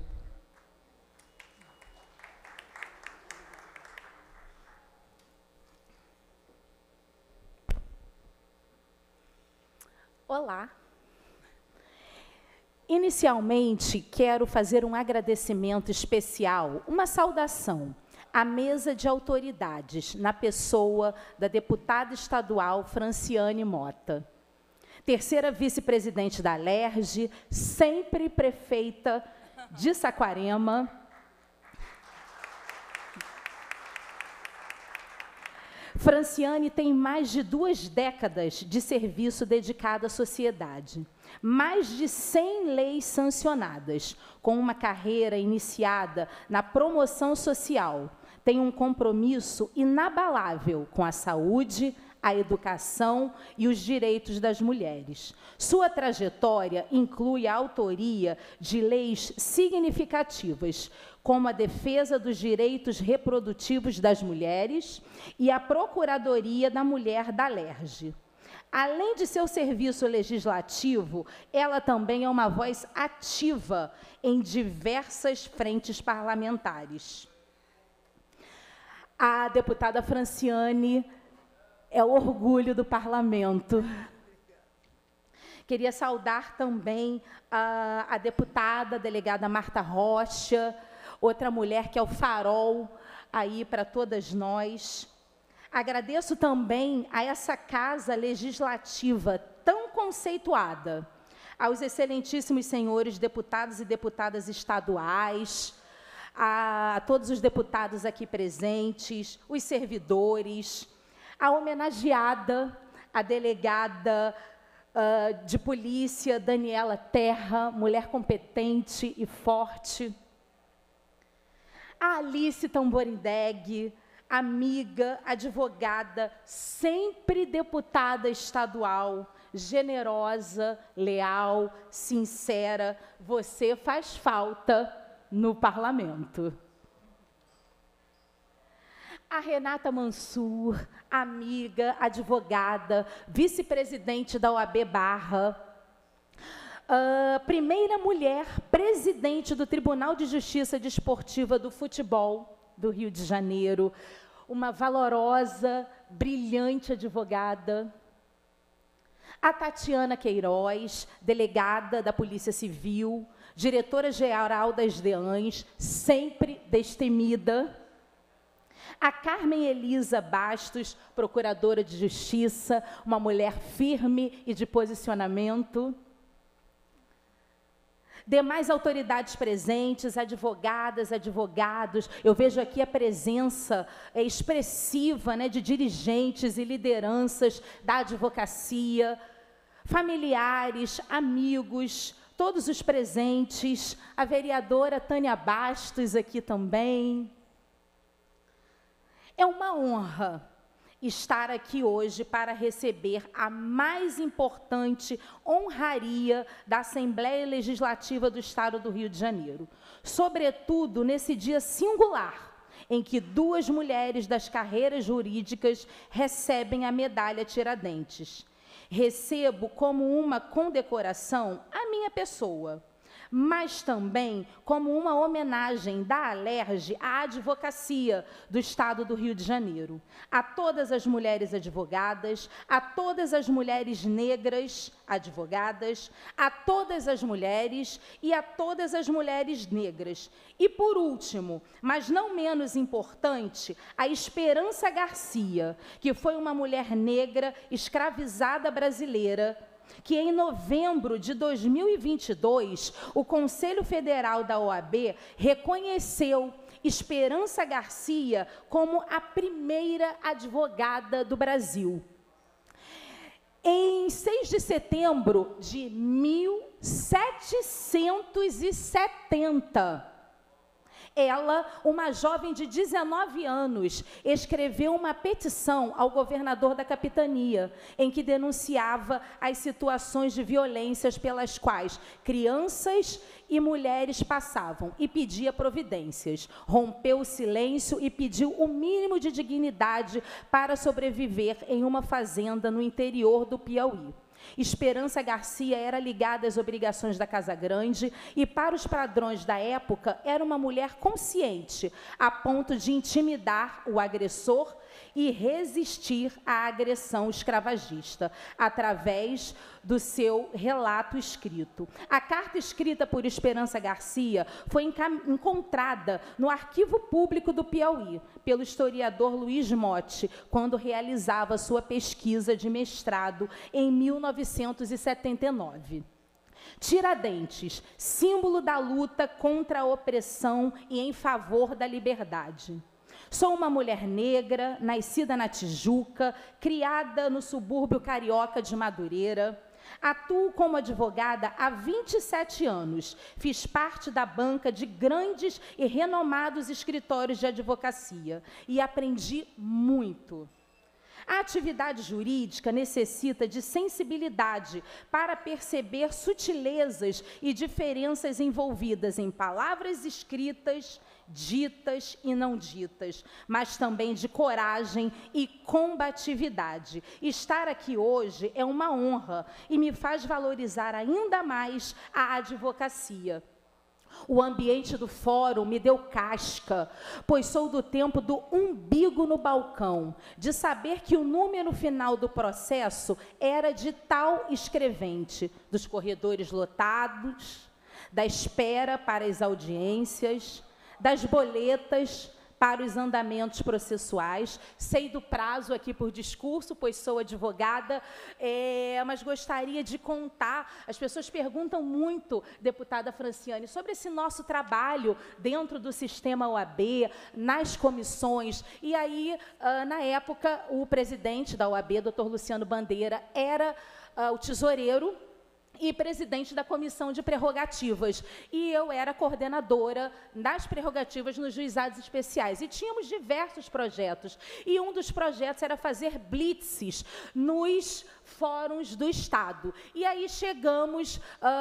Olá. Inicialmente, quero fazer um agradecimento especial, uma saudação a mesa de autoridades, na pessoa da deputada estadual Franciane Mota. Terceira vice-presidente da Alerj, sempre prefeita de Saquarema. Franciane tem mais de 2 décadas de serviço dedicado à sociedade. Mais de 100 leis sancionadas, com uma carreira iniciada na promoção social. Tem um compromisso inabalável com a saúde, a educação e os direitos das mulheres. Sua trajetória inclui a autoria de leis significativas, como a defesa dos direitos reprodutivos das mulheres e a Procuradoria da Mulher da Alerj. Além de seu serviço legislativo, ela também é uma voz ativa em diversas frentes parlamentares. A deputada Franciane é o orgulho do parlamento. Queria saudar também a deputada, a delegada Marta Rocha, outra mulher que é o farol aí para todas nós. Agradeço também a essa casa legislativa tão conceituada, aos excelentíssimos senhores deputados e deputadas estaduais, a todos os deputados aqui presentes, os servidores, a homenageada, a delegada de polícia, Daniela Terra, mulher competente e forte, a Alice Tamborindeg, amiga, advogada, sempre deputada estadual, generosa, leal, sincera. Você faz falta no parlamento. A Renata Mansur, amiga, advogada, vice-presidente da OAB Barra, primeira mulher presidente do Tribunal de Justiça Desportiva do Futebol do Rio de Janeiro, uma valorosa, brilhante advogada. A Tatiana Queiroz, delegada da Polícia Civil, diretora-geral das DEANs, sempre destemida. A Carmen Elisa Bastos, procuradora de Justiça, uma mulher firme e de posicionamento. Demais autoridades presentes, advogadas, advogados, eu vejo aqui a presença expressiva, né, de dirigentes e lideranças da advocacia, familiares, amigos, todos os presentes, a vereadora Tânia Bastos aqui também. É uma honra estar aqui hoje para receber a mais importante honraria da Assembleia Legislativa do Estado do Rio de Janeiro, sobretudo nesse dia singular, em que 2 mulheres das carreiras jurídicas recebem a medalha Tiradentes. Recebo como uma condecoração a minha pessoa, mas também como uma homenagem da Alerj à advocacia do Estado do Rio de Janeiro, a todas as mulheres advogadas, a todas as mulheres negras advogadas, a todas as mulheres e a todas as mulheres negras. E, por último, mas não menos importante, a Esperança Garcia, que foi uma mulher negra escravizada brasileira, que em novembro de 2022, o Conselho Federal da OAB reconheceu Esperança Garcia como a primeira advogada do Brasil. Em 6 de setembro de 1770, ela, uma jovem de 19 anos, escreveu uma petição ao governador da capitania, em que denunciava as situações de violências pelas quais crianças e mulheres passavam e pedia providências. Rompeu o silêncio e pediu o mínimo de dignidade para sobreviver em uma fazenda no interior do Piauí. Esperança Garcia era ligada às obrigações da Casa Grande e, para os padrões da época, era uma mulher consciente, a ponto de intimidar o agressor e resistir à agressão escravagista, através do seu relato escrito. A carta escrita por Esperança Garcia foi encontrada no Arquivo Público do Piauí, pelo historiador Luiz Motti, quando realizava sua pesquisa de mestrado em 1979. Tiradentes, símbolo da luta contra a opressão e em favor da liberdade. Sou uma mulher negra, nascida na Tijuca, criada no subúrbio carioca de Madureira. Atuo como advogada há 27 anos. Fiz parte da banca de grandes e renomados escritórios de advocacia e aprendi muito. A atividade jurídica necessita de sensibilidade para perceber sutilezas e diferenças envolvidas em palavras escritas, ditas e não ditas, mas também de coragem e combatividade. Estar aqui hoje é uma honra e me faz valorizar ainda mais a advocacia. O ambiente do fórum me deu casca, pois sou do tempo do umbigo no balcão, de saber que o número final do processo era de tal escrevente, dos corredores lotados, da espera para as audiências, das boletas para os andamentos processuais. Sei do prazo aqui por discurso, pois sou advogada, mas gostaria de contar. As pessoas perguntam muito, deputada Franciane, sobre esse nosso trabalho dentro do sistema OAB, nas comissões. E aí, na época, o presidente da OAB, doutor Luciano Bandeira, era o tesoureiro e presidente da Comissão de Prerrogativas. E eu era coordenadora das prerrogativas nos juizados especiais. E tínhamos diversos projetos. E um dos projetos era fazer blitzes nos fóruns do Estado. E aí chegamos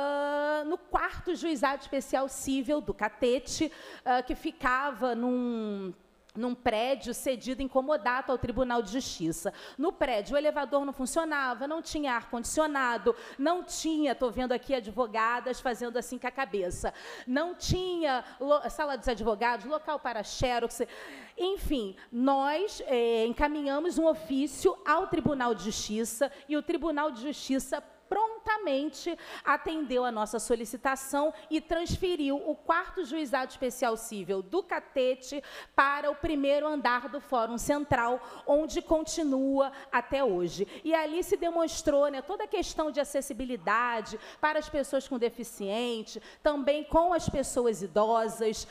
no 4º Juizado Especial Cível do Catete, que ficava num prédio cedido em comodato ao Tribunal de Justiça. No prédio, o elevador não funcionava, não tinha ar-condicionado, não tinha, estou vendo aqui advogadas fazendo assim com a cabeça, não tinha sala dos advogados, local para xerox. Enfim, nós encaminhamos um ofício ao Tribunal de Justiça e o Tribunal de Justiça prontamente atendeu a nossa solicitação e transferiu o 4º Juizado Especial Cível do Catete para o 1º andar do Fórum Central, onde continua até hoje. E ali se demonstrou, né, toda a questão de acessibilidade para as pessoas com deficiente, também com as pessoas idosas.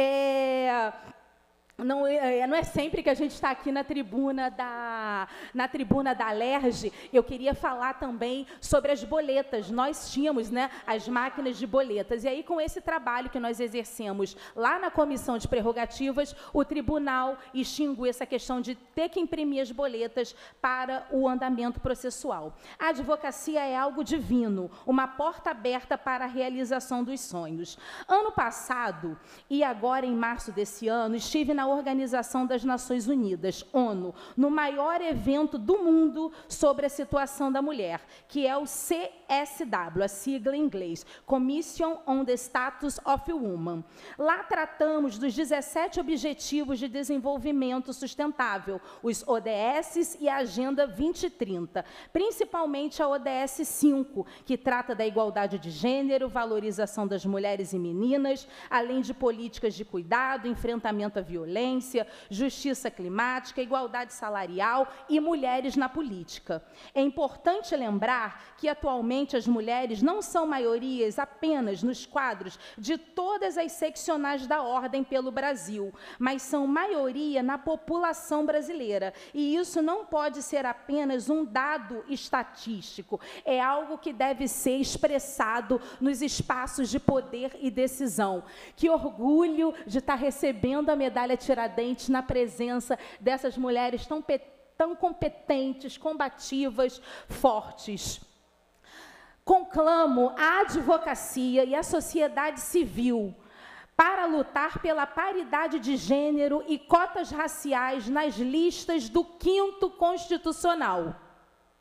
Não é sempre que a gente está aqui na tribuna da Alerj. Eu queria falar também sobre as boletas. Nós tínhamos, né, as máquinas de boletas. E aí, com esse trabalho que nós exercemos lá na Comissão de Prerrogativas, o tribunal extinguiu essa questão de ter que imprimir as boletas para o andamento processual. A advocacia é algo divino, uma porta aberta para a realização dos sonhos. Ano passado, e agora em março desse ano, estive na Organização das Nações Unidas, ONU, no maior evento do mundo sobre a situação da mulher, que é o CSW, a sigla em inglês, Commission on the Status of Woman. Lá tratamos dos 17 Objetivos de Desenvolvimento Sustentável, os ODS e a Agenda 2030, principalmente a ODS 5, que trata da igualdade de gênero, valorização das mulheres e meninas, além de políticas de cuidado, enfrentamento à violência, justiça climática, igualdade salarial e mulheres na política. É importante lembrar que, atualmente, as mulheres não são maiorias apenas nos quadros de todas as seccionais da ordem pelo Brasil, mas são maioria na população brasileira. E isso não pode ser apenas um dado estatístico, é algo que deve ser expressado nos espaços de poder e decisão. Que orgulho de estar recebendo a medalha Tiradentes na presença dessas mulheres tão competentes, combativas, fortes. Conclamo a advocacia e a sociedade civil para lutar pela paridade de gênero e cotas raciais nas listas do 5º Constitucional,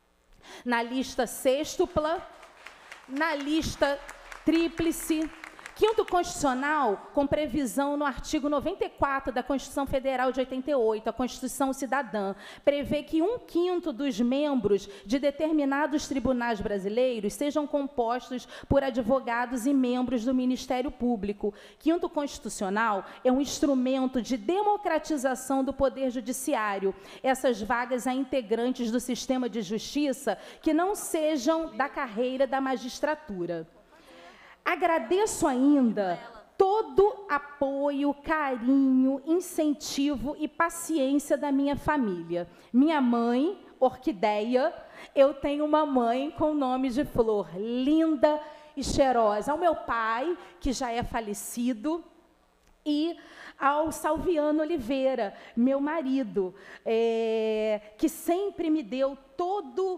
na lista sextupla, na lista tríplice, Quinto Constitucional, com previsão no artigo 94 da Constituição Federal de 88, a Constituição Cidadã, prevê que 1/5 dos membros de determinados tribunais brasileiros sejam compostos por advogados e membros do Ministério Público. Quinto Constitucional é um instrumento de democratização do Poder Judiciário. Essas vagas a integrantes do sistema de justiça que não sejam da carreira da magistratura. Agradeço ainda todo apoio, carinho, incentivo e paciência da minha família. Minha mãe, Orquideia, eu tenho uma mãe com nome de flor, linda e cheirosa. Ao meu pai, que já é falecido, e ao Salviano Oliveira, meu marido, que sempre me deu todo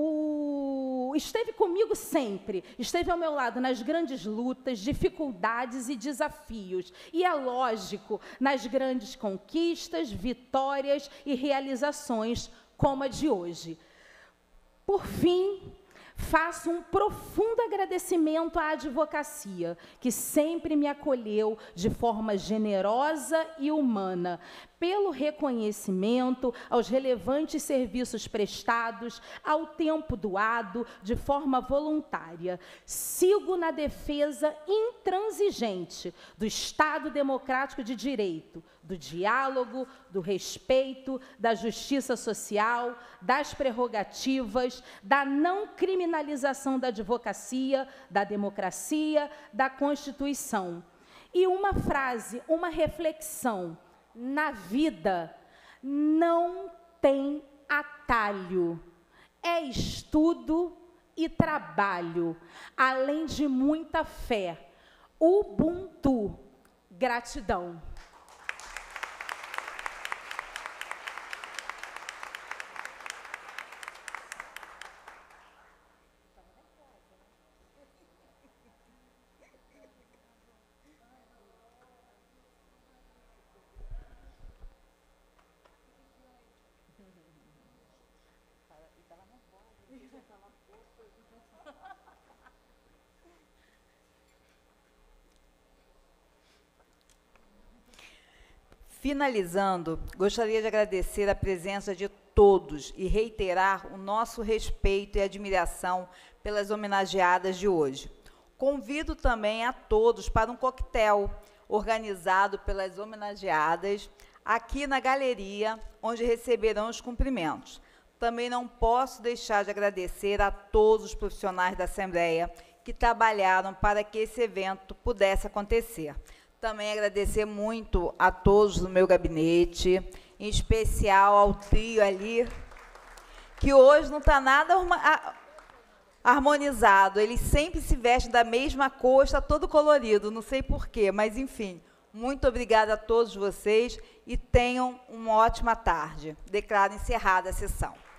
esteve comigo sempre, esteve ao meu lado nas grandes lutas, dificuldades e desafios. E é lógico, nas grandes conquistas, vitórias e realizações como a de hoje. Por fim, faço um profundo agradecimento à advocacia, que sempre me acolheu de forma generosa e humana, pelo reconhecimento aos relevantes serviços prestados, ao tempo doado de forma voluntária. Sigo na defesa intransigente do Estado democrático de direito, do diálogo, do respeito, da justiça social, das prerrogativas, da não criminalização da advocacia, da democracia, da Constituição. E uma frase, uma reflexão: na vida não tem atalho, é estudo e trabalho, além de muita fé. Ubuntu. Gratidão. Finalizando, gostaria de agradecer a presença de todos e reiterar o nosso respeito e admiração pelas homenageadas de hoje. Convido também a todos para um coquetel organizado pelas homenageadas aqui na galeria, onde receberão os cumprimentos. Também não posso deixar de agradecer a todos os profissionais da Assembleia que trabalharam para que esse evento pudesse acontecer. Também agradecer muito a todos do meu gabinete, em especial ao trio ali, que hoje não está nada harmonizado. Eles sempre se vestem da mesma cor, está todo colorido, não sei porquê, mas, enfim, muito obrigada a todos vocês e tenham uma ótima tarde. Declaro encerrada a sessão.